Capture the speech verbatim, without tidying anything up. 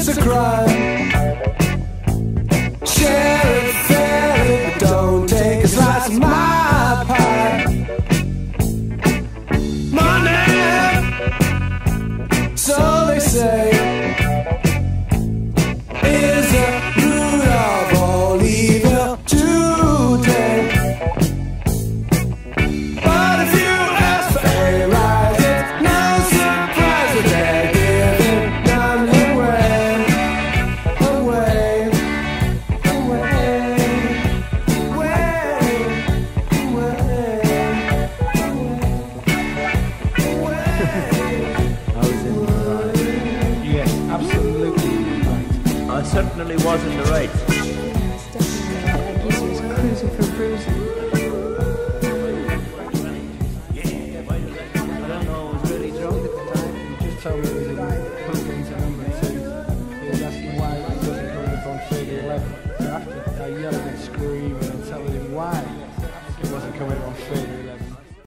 it's a crime. Share it, share it, but don't take a slice of my pie. Money, so they say, is the root of all evil today. But if you ask for a rise, it's no surprise that they're giving none away, away, away, away, away, I was in the right. Yes, absolutely right. I certainly was in the right. Yes, definitely. I guess he was cruising for bruising. I don't know, I was really drunk at the time. He just told me he was in put into number two. He was asking why he wasn't coming up on three to eleven. So after I yelled and screaming and telling him why he wasn't coming up on three to